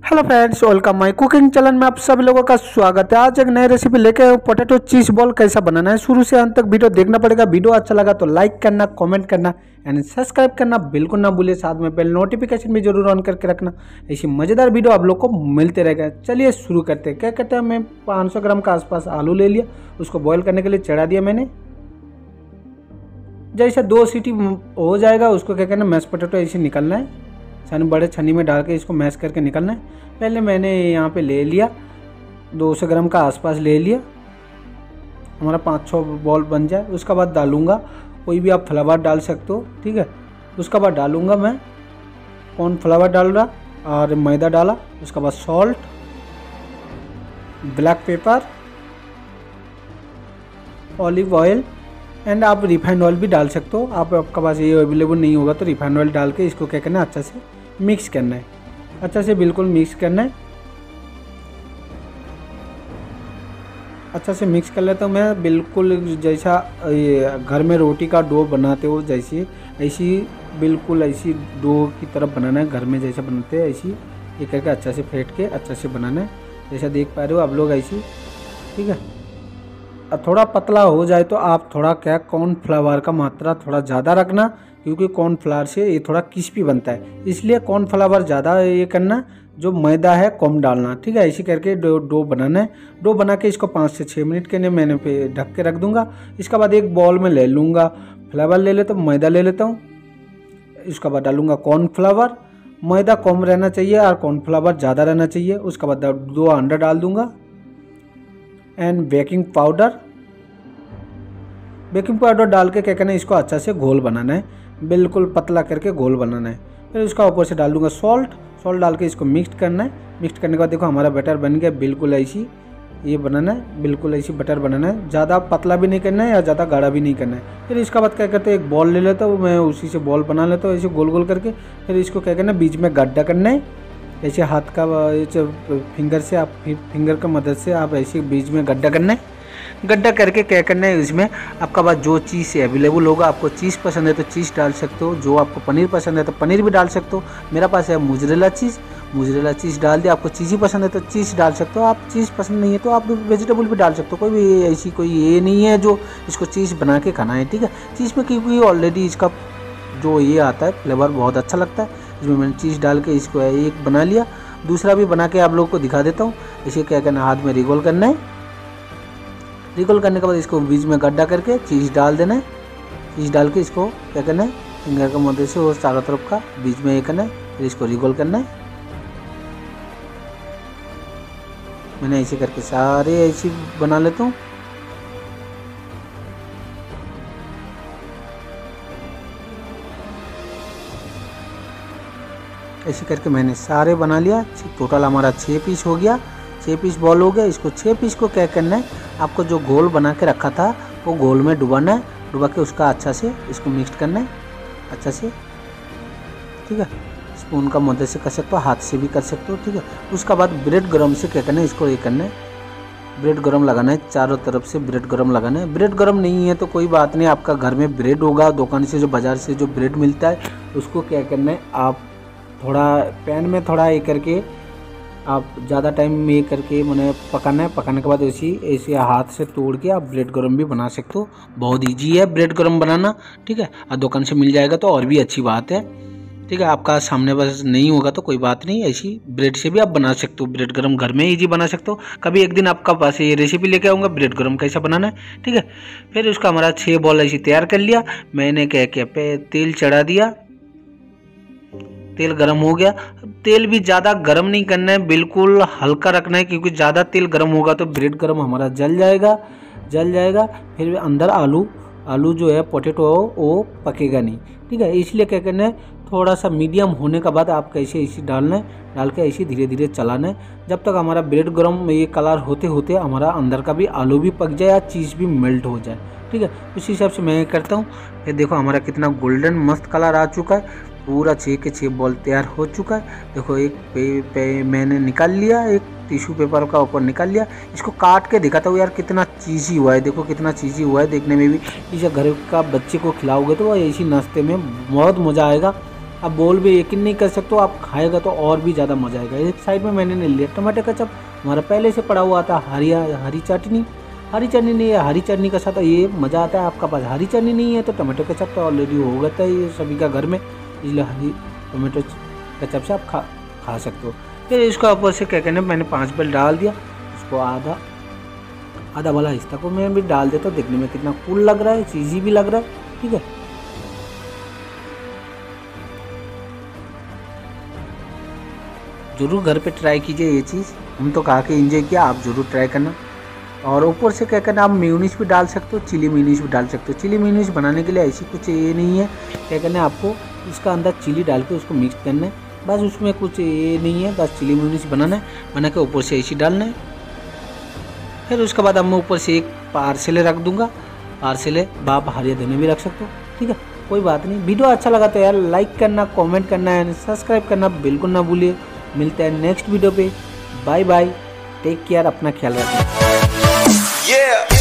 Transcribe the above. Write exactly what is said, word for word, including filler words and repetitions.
Hello friends, welcome my cooking channel में आप सभी लोगों का स्वागत है। आज एक नई रेसिपी लेके आए हूं, पोटैटो चीज बॉल कैसा बनाना है। शुरू से अंत तक वीडियो देखना पड़ेगा। वीडियो अच्छा लगा तो लाइक करना, कमेंट करना एंड सब्सक्राइब करना बिल्कुल ना भूलिए। साथ में बेल नोटिफिकेशन भी जरूर ऑन करके रखना, ऐसी मज़ेदार वीडियो आप लोग को मिलते रहेगा। चलिए शुरू करते हैं। क्या कहते हैं, मैं पाँच सौ ग्राम का आसपास आलू ले लिया, उसको बॉयल करने के लिए चढ़ा दिया मैंने। जैसे दो सीटी हो जाएगा उसको क्या करना, मैश पोटैटो ऐसे निकलना है, छन्नी बड़े छन्नी में डाल के इसको मैश करके निकलना है। पहले मैंने यहाँ पे ले लिया दो सौ ग्राम का आसपास ले लिया, हमारा पाँच छः बॉल बन जाए। उसके बाद डालूंगा, कोई भी आप फ्लावर डाल सकते हो, ठीक है। उसके बाद डालूंगा मैं कॉर्न फ्लावर डाल रहा और मैदा डाला। उसके बाद salt, black pepper, olive oil and आप रिफाइंड ऑयल भी डाल सकते हो। आप आपके पास ये अवेलेबल नहीं होगा तो रिफाइंड ऑयल डाल के इसको क्या करना है, अच्छा से मिक्स करना है, अच्छा से बिल्कुल मिक्स करना है। अच्छा से मिक्स कर लेता हूँ मैं, बिल्कुल जैसा घर में रोटी का डो बनाते हो जैसी, ऐसी बिल्कुल ऐसी डो की तरफ बनाना है। घर में जैसा बनाते हैं ऐसी ये करके अच्छा से फेंट के अच्छा से बनाना है, जैसा देख पा रहे हो आप लोग ऐसी, ठीक है। थोड़ा पतला हो जाए तो आप थोड़ा क्या कॉर्नफ्लावर का मात्रा थोड़ा ज़्यादा रखना, क्योंकि कॉर्नफ्लावर से ये थोड़ा क्रिस्पी बनता है, इसलिए कॉर्नफ्लावर ज़्यादा ये करना, जो मैदा है कम डालना, ठीक है। ऐसे करके डो डो बनाना है। डो बना के इसको पाँच से छः मिनट के लिए मैंने पे ढक के रख दूंगा। इसके बाद एक बाउल में ले लूँगा, फ्लावर ले लेता हूँ, मैदा ले लेता हूँ। इसके बाद डालूँगा कॉर्नफ्लावर, मैदा कम रहना चाहिए और कॉर्नफ्लावर ज़्यादा रहना चाहिए। उसके बाद दो अंडा डाल दूँगा and baking powder. Baking powder डाल के क्या करना है, इसको अच्छा से घोल बनाना है, बिल्कुल पतला करके घोल बनाना है। फिर उसका ऊपर से डाल दूंगा सॉल्ट। सॉल्ट डाल के इसको मिक्स करना है। मिक्स करने के बाद देखो हमारा बैटर बन गया, बिल्कुल ऐसी ये बनाना है, बिल्कुल ऐसी बटर बनाना है। ज़्यादा पतला भी नहीं करना है या ज़्यादा गाढ़ा भी नहीं करना है। फिर इसका बाद क्या करते हैं, एक बॉल ले लेता हूँ मैं, उसी से बॉल बना लेता हूँ ऐसे गोल गोल करके। फिर इसको क्या करना है, बीच में गड्ढा करना है, ऐसे हाथ का फिंगर से आप फिंगर की मदद से आप ऐसे बीच में गड्ढा करना है। गड्ढा करके क्या करना है, इसमें आपका पास जो चीज़ अवेलेबल होगा, आपको चीज़ पसंद है तो चीज़ डाल सकते हो, जो आपको पनीर पसंद है तो पनीर भी डाल सकते हो। मेरा पास है मोज़रेला चीज़, मोज़रेला चीज़ डाल दिया। आपको चीज़ ही पसंद है तो चीज़ डाल सकते हो, आप चीज़ पसंद नहीं है तो आप वेजिटेबल भी डाल सकते हो। कोई भी ऐसी कोई ये नहीं है जो इसको चीज़ बना के खाना है, ठीक है। चीज़ में क्योंकि ऑलरेडी इसका जो ये आता है फ्लेवर बहुत अच्छा लगता है, इसमें मैंने चीज़ डाल के इसको एक बना लिया। दूसरा भी बना के आप लोगों को दिखा देता हूँ। इसे क्या करना है, हाथ में रिगोल करना है। रिगोल करने के बाद इसको बीच में गड्ढा करके चीज़ डाल देना है। चीज़ डाल के इसको क्या करना है, फिंगर की मदद से वो चारों तरफ का बीच में ये करना है। फिर इसको रिगोल करना है। मैंने ऐसे करके सारे ऐसे बना लेता हूँ। ऐसे करके मैंने सारे बना लिया। टोटल हमारा छः पीस हो गया, छः पीस बॉल हो गया। इसको छः पीस को क्या करना है, आपको जो घोल बना के रखा था वो घोल में डुबाना है। डुबा के उसका अच्छा से इसको मिक्स करना है, अच्छा से, ठीक है। स्पून का मदद से कर सकते हो, हाथ से भी कर सकते हो, ठीक है। उसका बाद ब्रेड गरम से क्या करना है, इसको ये करना है, ब्रेड गरम लगाना है, चारों तरफ से ब्रेड गरम लगाना है। ब्रेड गरम नहीं है तो कोई बात नहीं, आपका घर में ब्रेड होगा, दुकान से जो बाज़ार से जो ब्रेड मिलता है उसको क्या करना है, आप थोड़ा पैन में थोड़ा ये करके आप ज़्यादा टाइम में ये करके मैंने पकाना है। पकाने के बाद ऐसी ऐसे हाथ से तोड़ के आप ब्रेड गरम भी बना सकते हो। बहुत इजी है ब्रेड गरम बनाना, ठीक है। और दुकान से मिल जाएगा तो और भी अच्छी बात है, ठीक है। आपका सामने बस नहीं होगा तो कोई बात नहीं, ऐसी ब्रेड से भी आप बना सकते हो। ब्रेड गरम घर में इजी बना सकते हो। कभी एक दिन आपका पास ये रेसिपी लेके आऊँगा ब्रेड गरम कैसा बनाना है, ठीक है। फिर उसका हमारा छः बॉल ऐसी तैयार कर लिया। मैंने क्या किया, पे तेल चढ़ा दिया, तेल गरम हो गया। तेल भी ज़्यादा गरम नहीं करना है, बिल्कुल हल्का रखना है, क्योंकि ज़्यादा तेल गरम होगा तो ब्रेड गरम हमारा जल जाएगा, जल जाएगा। फिर अंदर आलू आलू जो है पोटैटो वो पकेगा नहीं, ठीक है। इसलिए क्या करना है, थोड़ा सा मीडियम होने के बाद आप कैसे इसे डालना है, डाल के ऐसे धीरे धीरे चलाना है, जब तक हमारा ब्रेड गरम ये कलर होते होते हमारा अंदर का भी आलू भी पक जाए या चीज़ भी मेल्ट हो जाए, ठीक है। उस हिसाब से मैं करता हूँ। फिर देखो हमारा कितना गोल्डन मस्त कलर आ चुका है, पूरा छः के छः बॉल तैयार हो चुका है। देखो एक पे, पे मैंने निकाल लिया, एक टिश्यू पेपर का ऊपर निकाल लिया। इसको काट के दिखाता हूँ यार कितना चीज़ी हुआ है, देखो कितना चीज़ी हुआ है देखने में भी। इसे घर का बच्चे को खिलाओगे तो ऐसी नाश्ते में बहुत मज़ा आएगा। आप बोल भी यकीन नहीं कर सकते हो, आप खाएगा तो और भी ज़्यादा मज़ा आएगा। एक साइड में मैंने ले लिया टमाटर केचप, हमारा पहले से पड़ा हुआ था हरी हरी चटनी। हरी चटनी नहीं है, हरी चटनी के साथ ये मज़ा आता है। आपका पास हरी चटनी नहीं है तो टमाटो केचप तो ऑलरेडी हो गया था ये सभी का घर में, इसलिए हरी टमाटो केचप से आप खा खा सकते हो। फिर इसका ऊपर से क्या कहना, मैंने पाँच बेल डाल दिया, उसको आधा आधा वाला हिस्सा को मैं भी डाल देता हूँ। देखने में कितना कूल लग रहा है, चीज़ी भी लग रहा है। ठीक है, ज़रूर घर पे ट्राई कीजिए ये चीज़, हम तो खा के एंजॉय किया, आप ज़रूर ट्राई करना। और ऊपर से क्या करना, आप मेयोनीज भी डाल सकते हो, चिली मेयोनीज भी डाल सकते हो। चिली मेयोनीज बनाने के लिए ऐसी कुछ ये नहीं है, क्या करना है आपको उसका अंदर चिली डाल के उसको मिक्स करना है, बस उसमें कुछ ये नहीं है, बस चिली मेयोनीज बनाना है, बना के ऊपर से ऐसी डालना है। फिर उसके बाद अब मैं ऊपर से एक पार्सले रख दूंगा, पार्सले बाप हरिया धनिया भी रख सकते हो। ठीक है, कोई बात नहीं। वीडियो अच्छा लगा तो यार लाइक करना, कमेंट करना एंड सब्सक्राइब करना बिल्कुल ना भूलिए। मिलते हैं नेक्स्ट वीडियो पे, बाय बाय, टेक केयर, अपना ख्याल रखना। Yeah.